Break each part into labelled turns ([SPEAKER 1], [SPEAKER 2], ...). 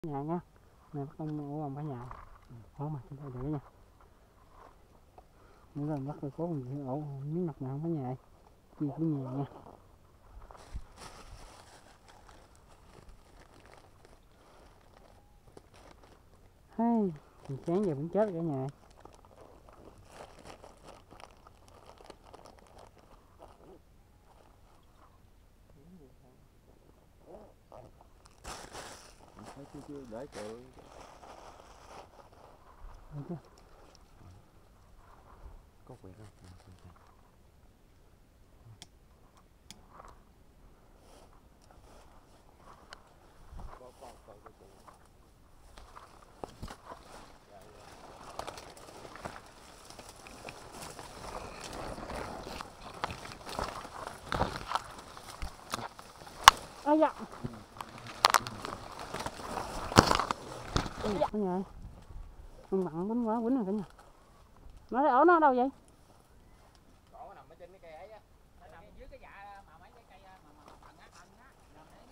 [SPEAKER 1] Nhà nha, này bắt con ổ ông cả nhà. Ổ mặt trên đây để nha. Mỗi lần bắt được có một ổ miếng mặt nào không có nhà, chi của nhà nha. Hay, sáng giờ cũng chết cả nhà.
[SPEAKER 2] Chưa để trời. Có quyền không?
[SPEAKER 1] Ây da. Ây da cả nhà. Con mặn quýnh quá quýnh rồi cả nhà. Nó thấy ổ nó ở đâu vậy?
[SPEAKER 2] Ổ nằm ở trên cái cây ấy á. Nó nằm dưới cái dạ mà mấy cái cây mà thần á, nằm đấy.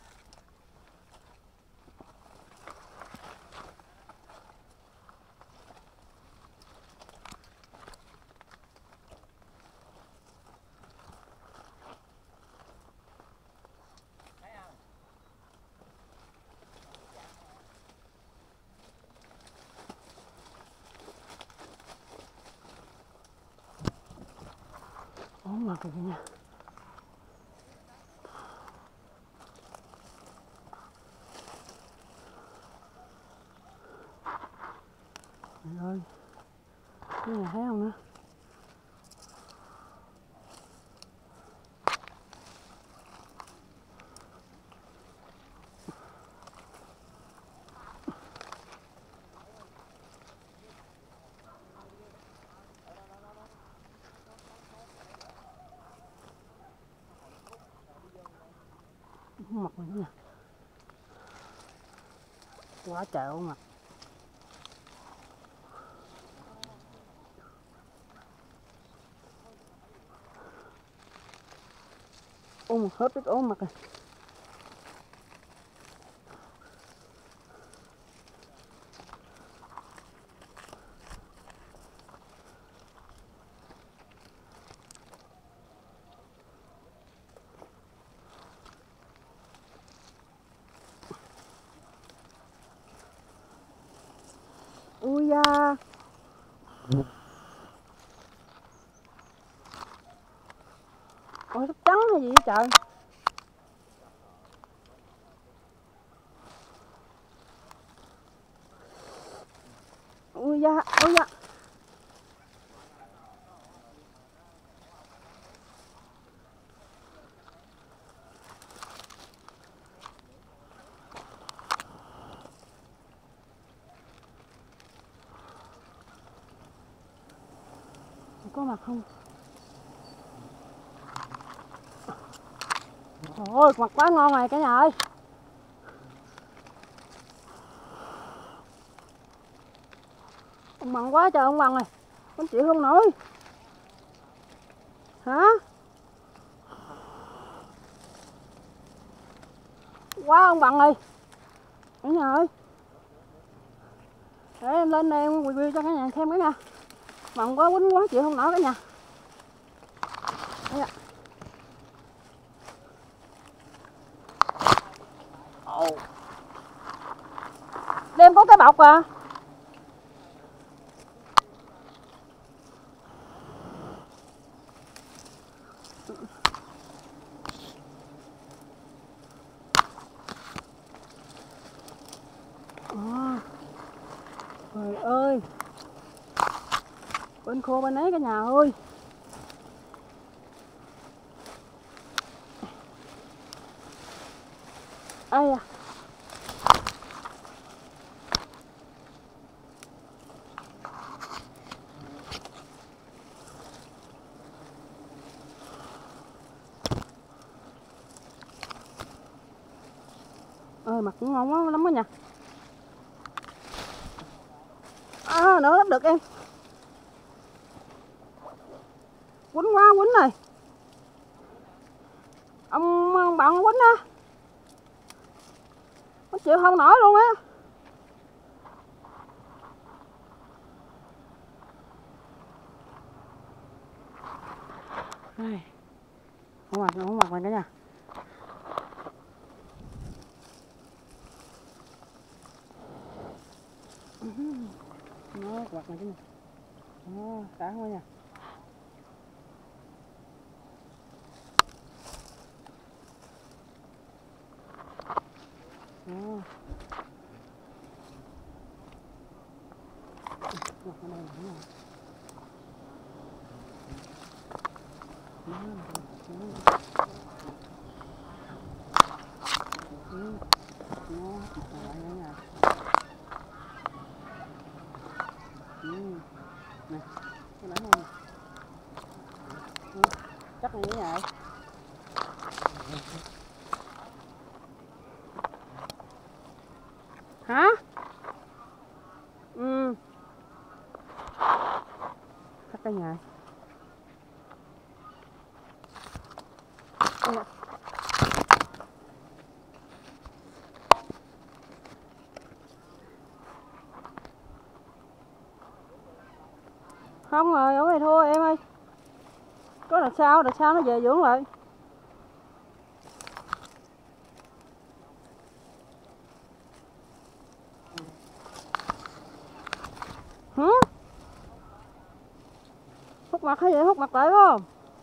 [SPEAKER 2] Thấy không?
[SPEAKER 1] Ổ mặt rồi cả nhà. Trời ơi, cái nhà thấy không nữa? Mặt này cả nhà. Quá trời ổ mặt. Ôm một hết cái ổ mặt rồi. Ui da. Ôi, sắp trắng hay gì vậy trời? Ui da, ui da. Có mặt không? Ôi, mặt quá ngon rồi cả nhà ơi. Ông mặn quá trời ông Bằng rồi. Con chịu không nổi. Hả? Quá ông Bằng ơi. Cả nhà ơi. Để em lên đây em review cho cả nhà xem cái nha. Mặn quá quýnh quá chịu không nổi cả nhà. Đây ạ. Đem có cái bọc à. Trời ơi. Bên khô bên ấy cả nhà ơi. Ây à. Ơi mặt cũng ngon quá lắm đó nha. À, nữa được em. Quýnh quá quýnh này. Ông bạn quýnh á. Nó chịu không nổi luôn á. Không mặt này cả nhà. Nó quạt này chứ nè. Đã không nha. Nè, cái nãy này. Chắc này như vậy. Hả? Cắt cái nhà. Không rồi, ở này thua em ơi. Có đợt sau nó về dưỡng lại. Hử? Hút mặt hay vậy? Hút mặt lại phải không?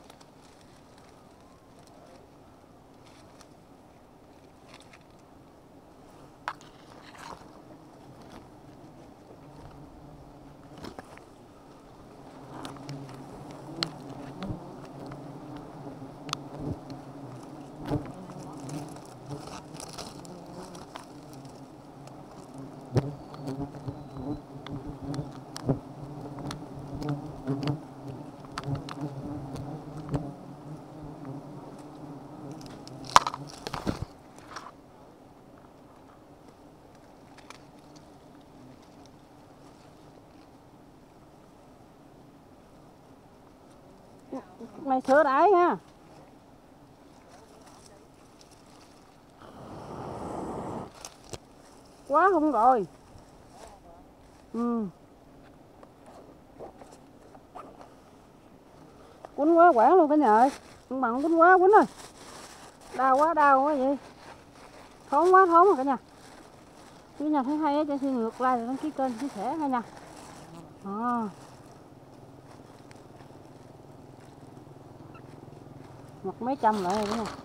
[SPEAKER 1] Mày sửa đáy nha. Quá không rồi. Quýnh quá quảng luôn cả nhà ơi. Con bằng quýnh quá quýnh ơi. Đau quá vậy. Thốn rồi cả nhà. Nếu nhà thấy hay cho xin ngược like và đăng ký kênh chia sẻ nha. Mặt mấy trăm lại rồi cả nhà.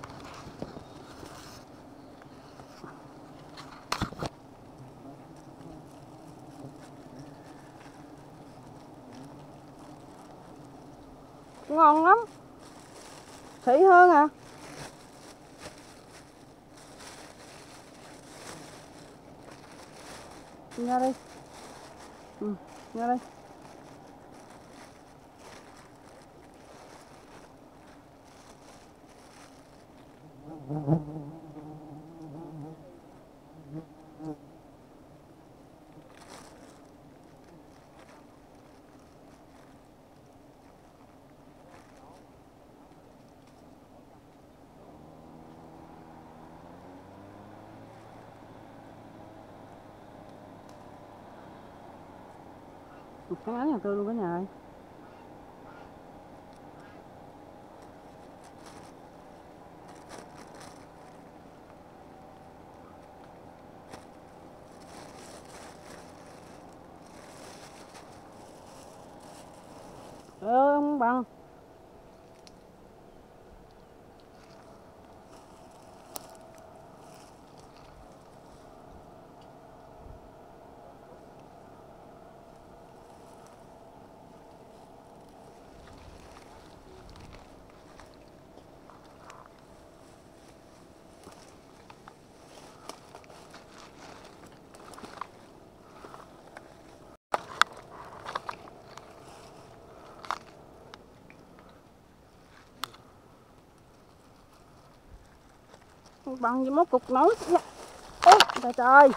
[SPEAKER 1] Ngon lắm. Thủy hơn à. Ra đây. Ra đây. Một cái áo nhà tôi luôn cả nhà ơi. Trời ơi không bằng. Bằng gì một cục nổi. Ôi trời trời.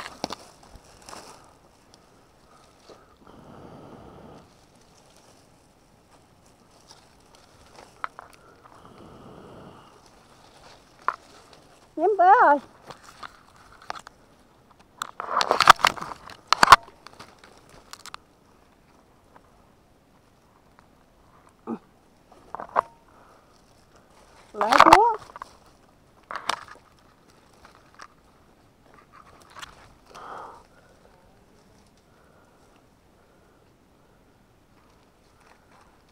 [SPEAKER 1] Nhém bé rồi.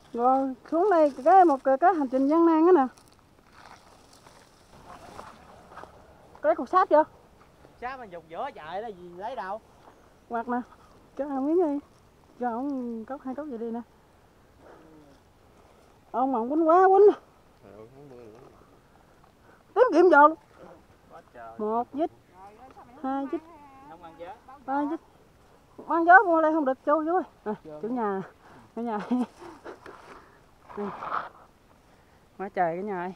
[SPEAKER 1] Rồi xuống đây một cái hành trình gian nan đó nè. Cái cục sáp chưa?
[SPEAKER 2] Sáp mình dục giữa chạy đó gì lấy đâu.
[SPEAKER 1] Quạt nè, cho ăn miếng đi. Cho ông cốc 2 cốc vậy đi nè. Ông mà ông quýnh quá quýnh. Tím kiểm vô luôn. 1 dít, 2 dít, 3 dít. Mang gió mua đây không được chú ơi. Chủ nhà cả nhà. Quá trời cả nhà ơi.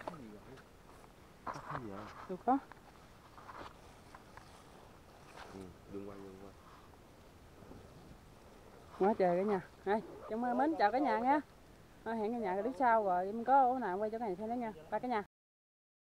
[SPEAKER 1] Được có. Quá trời cả nhà. Đây, Trung mến chào cả nhà nha. Hẹn cả nhà clip sau rồi em có ổ nào quay cho cả nhà xem đó nha. Bye cả nhà.